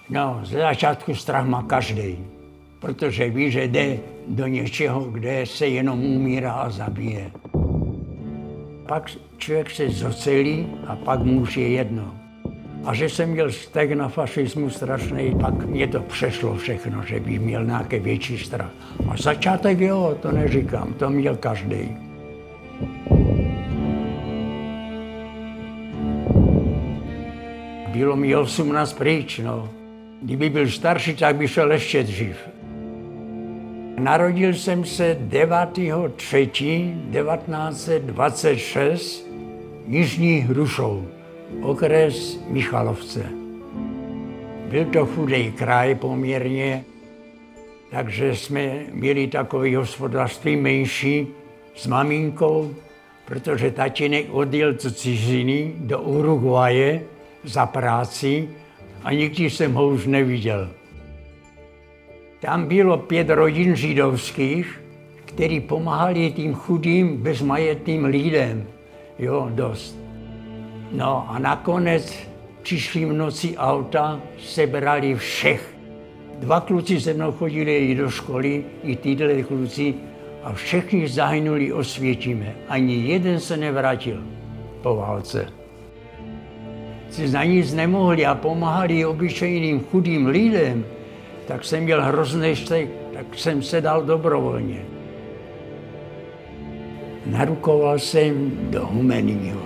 No, ze začátku strach má každý, protože ví, že jde do něčeho, kde se jenom umírá a zabije. Pak člověk se zocelí a pak mu už je jedno. A že jsem měl vztek na fašismu strašný, pak mě to přešlo všechno, že bych měl nějaký větší strach. A začátek jo, to neříkám, to měl každý. Bylo mi 18 pryč, no. Kdyby byl starší, tak by šel ještě dřív. Narodil jsem se 9.3.1926 Jižní Hrušov, okres Michalovce. Byl to chudý kraj poměrně, takže jsme měli takové hospodářství menší s maminkou, protože tatínek odjel do ciziny, do Uruguaye za práci a nikdy jsem ho už neviděl. Tam bylo 5 rodin židovských, kteří pomáhali tím chudým, bezmajetným lidem. Jo, dost. No a nakonec přišli v noci auta, sebrali všech. 2 kluci se mnou chodili i do školy, i tyhle kluci, a všichni zahynuli Osvětíme. Ani jeden se nevrátil po válce. Si za nic nemohli a pomáhali obyčejným chudým lidem, tak jsem měl hrozný vztek, tak jsem se dal dobrovolně. Narukoval jsem do Humenního.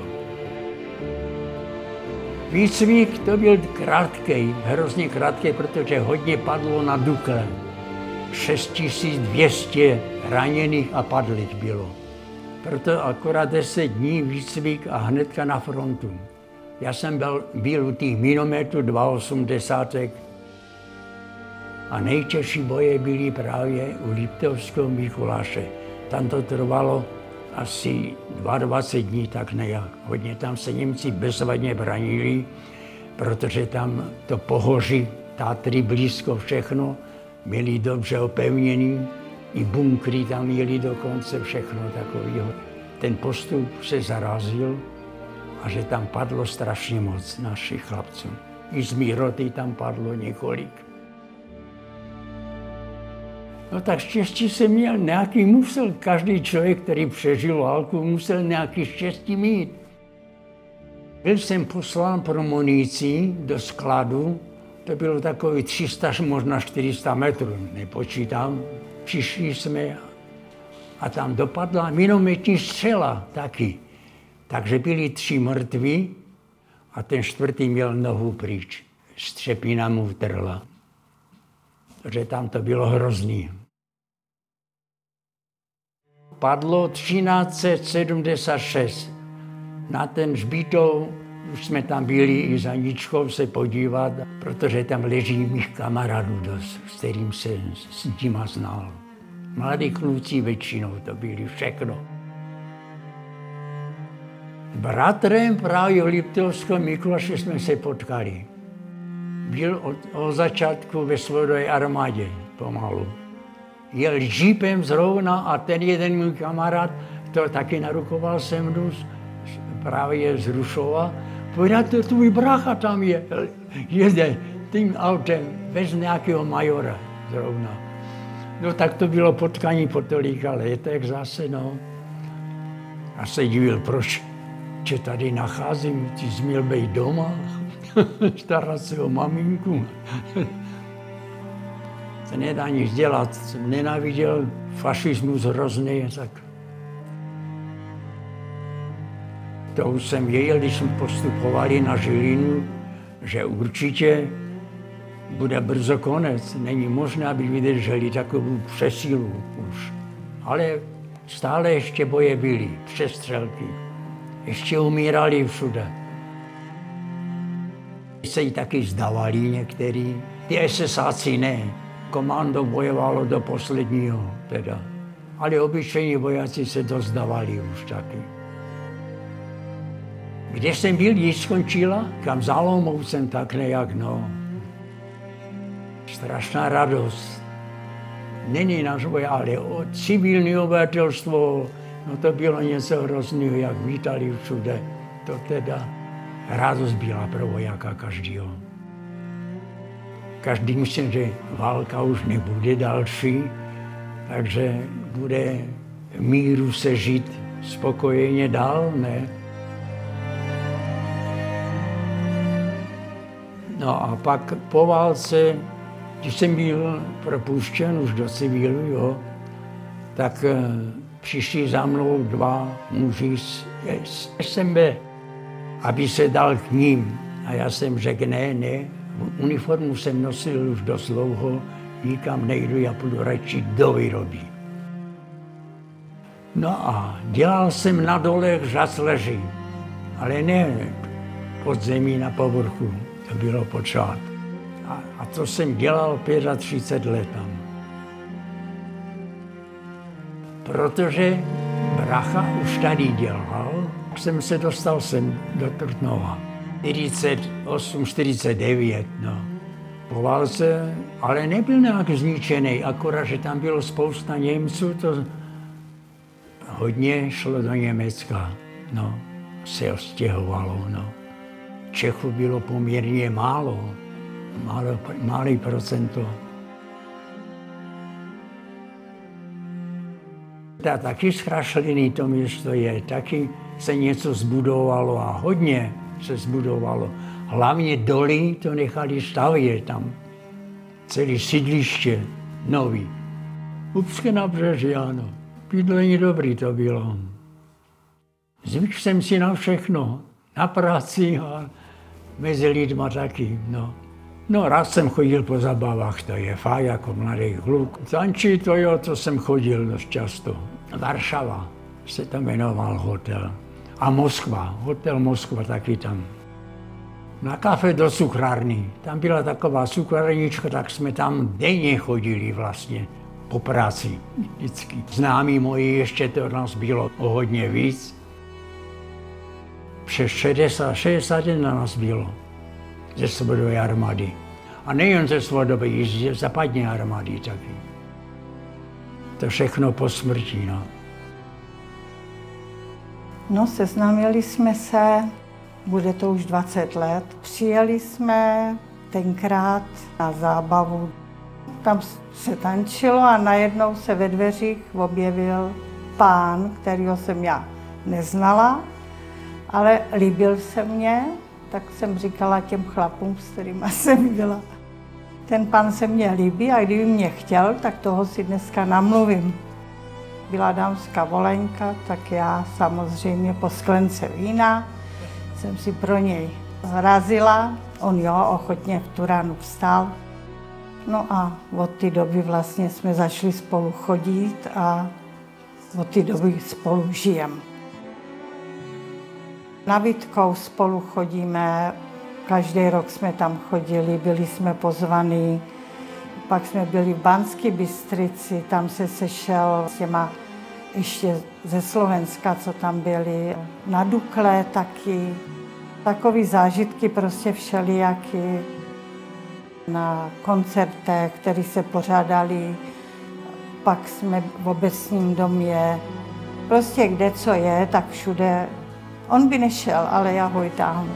Výcvik to byl krátký, hrozně krátký, protože hodně padlo na Dukle. 6200 raněných a padlých bylo. Proto akorát 10 dní výcvik a hnedka na frontu. Já jsem byl u těch minometů 2,80 a nejtěžší boje byly právě u Liptovského Mikuláše. Tam to trvalo asi 22 dní, tak nějak. Hodně tam se Němci bezvadně branili, protože tam to pohoří, Tatry blízko všechno, měli dobře opevněný, i bunkry tam měli dokonce, všechno takového. Ten postup se zarazil a že tam padlo strašně moc našich chlapců. I z mý roty tam padlo několik. No tak štěstí jsem měl, nějaký musel, každý člověk, který přežil válku, musel nějaký štěstí mít. Byl jsem poslán pro munici do skladu, to bylo takový 300, možná 400 metrů, nepočítám. Přišli jsme a tam dopadla minometní střela taky. Takže byli 3 mrtví a ten 4. měl nohu pryč. Střepina mu utrhla. Takže tam to bylo hrozný. Padlo 1376. Na ten hřbitov už jsme tam byli i za Ničkou se podívat, protože tam leží mých kamarádů dost, s kterým se s nima znal. Mladí kluci většinou to byli všechno. Bratrem právě Liptovského Mikuláše jsme se potkali. Byl od začátku ve Svodové armádě pomalu. Jel džípem zrovna a ten jeden můj kamarád, to taky narukoval se mnou, právě z Hrušova. Povedal, to tvůj brácha tam jede tím autem bez nějakého majora zrovna. No tak to bylo potkání po tolika letech zase, no. A se divil, proč tě tady nacházím, ty jsi měl být doma, starat se o maminku. To nedá nic dělat, jsem nenáviděl fašismus hrozný, tak to už jsem věděl, když jsme postupovali na Žilinu, že určitě bude brzo konec. Není možné, aby vydrželi takovou přesílu už. Ale stále ještě boje byly, přestřelky. Ještě umírali všude. Se jí taky zdávali některý. Ty SSáci ne. Komando bojovalo do posledního teda. Ale obyčejní vojáci se dozdávali už taky. Kde jsem byl, když skončila? Kam za Olomoucem, tak nejak, no. Strašná radost. Není náš boj, ale civilní obyvatelstvo, no to bylo něco hrozného, jak vítali všude. To teda radost byla pro vojáka každýho. Každý myslí, že válka už nebude další, takže bude v míru se žít spokojeně dál, ne? No a pak po válce, když jsem byl propuštěn už do civilu, jo, tak přišli za mnou dva muži z SMB, aby se dal k ním. A já jsem řekl, ne, uniformu jsem nosil už dost dlouho, nikam nejdu, já půjdu radši do výroby. No a dělal jsem na dolech žasleři, ale ne pod zemí na povrchu, to bylo pořád. A to jsem dělal 35 let tam. Protože bracha už tady dělal, jsem se dostal sem do Trutnova. 48, 49, no. Po válce, ale nebyl nějak zničený, akorát, že tam bylo spousta Němců, to hodně šlo do Německa, no, se ostěhovalo, no. Čechů bylo poměrně malý procento. Taky zkrašlený to město je, taky se něco zbudovalo a hodně se zbudovalo. Hlavně doly to nechali stavět tam. Celé sídliště nový. Upské nábřeží, ano. Bydlení dobrý to bylo. Zvykl jsem si na všechno. Na práci a mezi lidma taky, no. No, raz jsem chodil po zabavách, to je fajn, jako mladý kluk. Tančí to jo, to jsem chodil dost často. Varšava se to jmenoval hotel. A Moskva, hotel Moskva taky tam. Na kafe do cukrárny. Tam byla taková cukrárnička, tak jsme tam denně chodili vlastně po práci. Vždycky. Známí moji ještě to nás bylo o hodně víc. Přes 60 na nás bylo ze Svobodové armády. A nejen ze Svobodové, i ze západní armády taky. To všechno po smrti, no. No, seznámili jsme se, bude to už 20 let. Přijeli jsme tenkrát na zábavu. Tam se tančilo a najednou se ve dveřích objevil pán, kterýho jsem já neznala, ale líbil se mně, tak jsem říkala těm chlapům, s kterými jsem byla. Ten pán se mně líbí a kdyby mě chtěl, tak toho si dneska namluvím. Byla dámská volenka, tak já samozřejmě po sklence vína jsem si pro něj zrazila. On jo, ochotně v tu ránu vstal. No a od té doby vlastně jsme začali spolu chodit a od té doby spolu žijeme. Na Vítkou spolu chodíme, každý rok jsme tam chodili, byli jsme pozvaní. Pak jsme byli v Banské Bystrici, tam se sešel s těma ještě ze Slovenska, co tam byli. Na Dukle taky. Takový zážitky prostě všelijaký. Na koncertech, které se pořádali, pak jsme v obecním domě. Prostě kde co je, tak všude. On by nešel, ale já ho táhnu.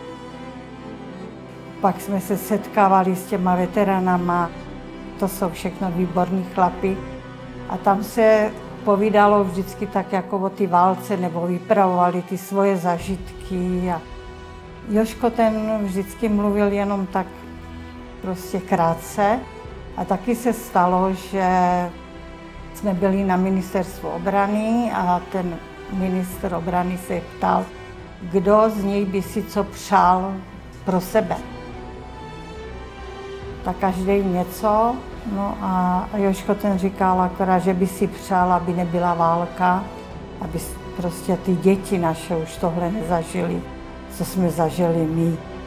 Pak jsme se setkávali s těma veteranama. To jsou všechno výborní chlapi. A tam se povídalo vždycky tak jako o ty válce, nebo vypravovali ty svoje zažitky. A Jožko ten vždycky mluvil jenom tak prostě krátce. A taky se stalo, že jsme byli na ministerstvu obrany a ten ministr obrany se ptal, kdo z něj by si co přál pro sebe. Tak každý něco, no a Jožko ten říkal akorát, že by si přál, aby nebyla válka, aby prostě ty děti naše už tohle nezažili, co jsme zažili my.